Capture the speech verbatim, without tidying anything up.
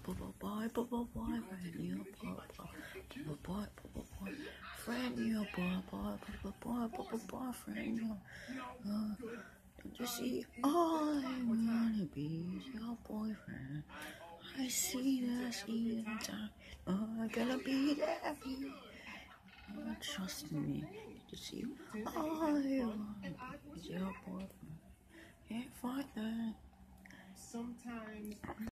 boy, boy, boy, boyfriend, your boy, boy, boy, boy, boy, friend, your boy, boy, boy, boy, boy, boyfriend, your. Uh, don't you see? I wanna be your boyfriend. I see that, see that time. I'm gonna be there for you. Oh, trust me. Did you see? I wanna be your boyfriend. Can't fight that. Sometimes